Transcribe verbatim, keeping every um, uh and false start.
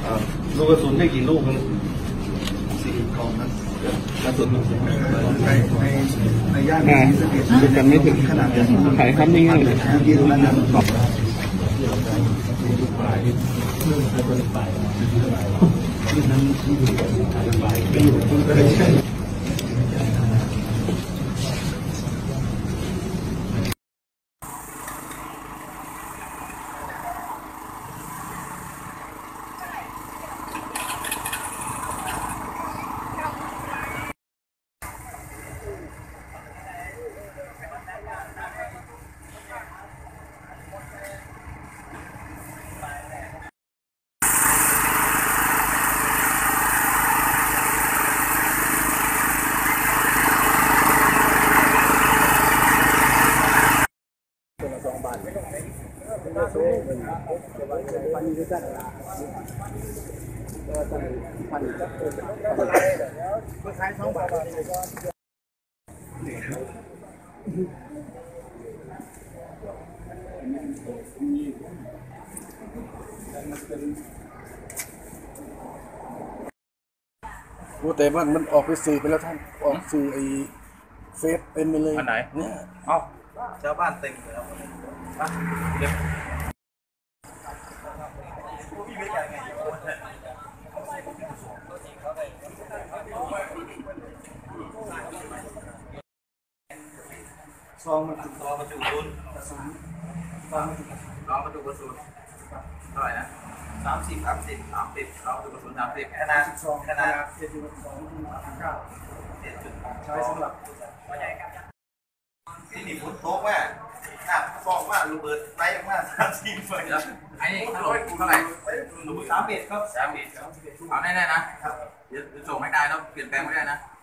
ลูกกระสุนได้กี่ลูกครับสี่กองนะกระสุนในในในย่านนี้จะจำไม่ถึงขนาดนี้ขายคำนี้ง่ายเลยที่ตรงนั้นนะบอกที่นั้นที่อยู่ไปอยู่ตรงนั้นแต่มันมันออกไปสื่อไปแล้วท่านออกสื่อไอ้เฟซเต็มไปเลยอันไหนเนี่ยเอ้าชาวบ้านเต็มเลยครับเก็บซองมันซองมันจุกุนซองมันจุกุนเท่าไหร่นะสามสิบสามสิบสามสิบเราจุกุนสามสิบขนาดขนาดเจ็ดจุดสองเก้าเจ็ดจุดใช้สำหรับที่นี่ฝนตกว่าอ่ะบอกว่าลูกเบิร์ดไล่มากสามสิบเฟย์ไอ้นี่เท่าไหร่เท่าไหร่สามเอ็ดครับสามเอ็ดเอาแน่ๆนะเดี๋ยวส่งให้ได้แล้วเปลี่ยนแปลงไม่ได้นะ